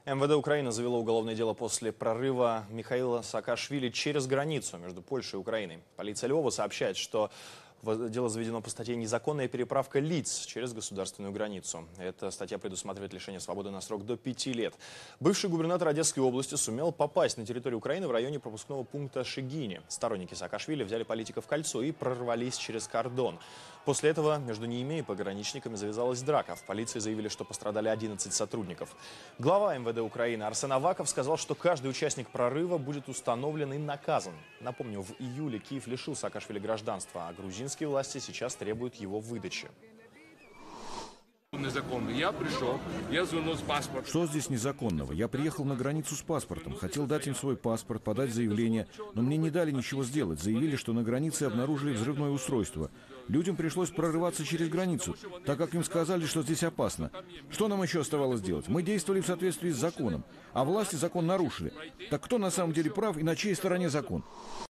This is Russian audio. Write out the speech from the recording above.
МВД Украины завело уголовное дело после прорыва Михаила Саакашвили через границу между Польшей и Украиной. Полиция Львова сообщает, что дело заведено по статье «Незаконная переправка лиц через государственную границу». Эта статья предусматривает лишение свободы на срок до 5 лет. Бывший губернатор Одесской области сумел попасть на территорию Украины в районе пропускного пункта Шегини. Сторонники Саакашвили взяли политика в кольцо и прорвались через кордон. После этого между ними и пограничниками завязалась драка. В полиции заявили, что пострадали 11 сотрудников. Глава МВД Украины Арсен Аваков сказал, что каждый участник прорыва будет установлен и наказан. Напомню, в июле Киев лишил Саакашвили гражданства, а грузинские власти сейчас требуют его выдачи. Незаконно. Я пришел, я звонил с паспортом. Что здесь незаконного? Я приехал на границу с паспортом. Хотел дать им свой паспорт, подать заявление, но мне не дали ничего сделать. Заявили, что на границе обнаружили взрывное устройство. Людям пришлось прорываться через границу, так как им сказали, что здесь опасно. Что нам еще оставалось делать? Мы действовали в соответствии с законом, а власти закон нарушили. Так кто на самом деле прав и на чьей стороне закон?